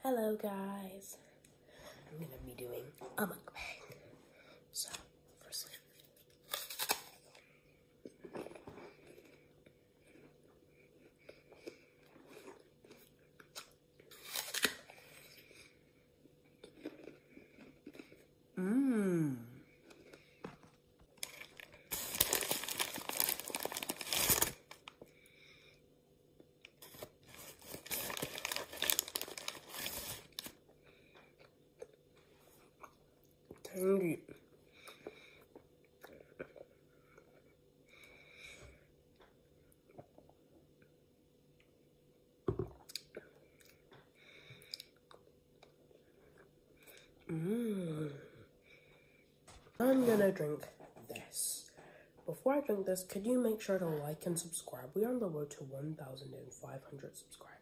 Hello guys, I'm gonna be doing a mukbang. So, firstly, tangy. I'm gonna drink this. Before I drink this, could you make sure to like and subscribe? We are on the road to 1,500 subscribers.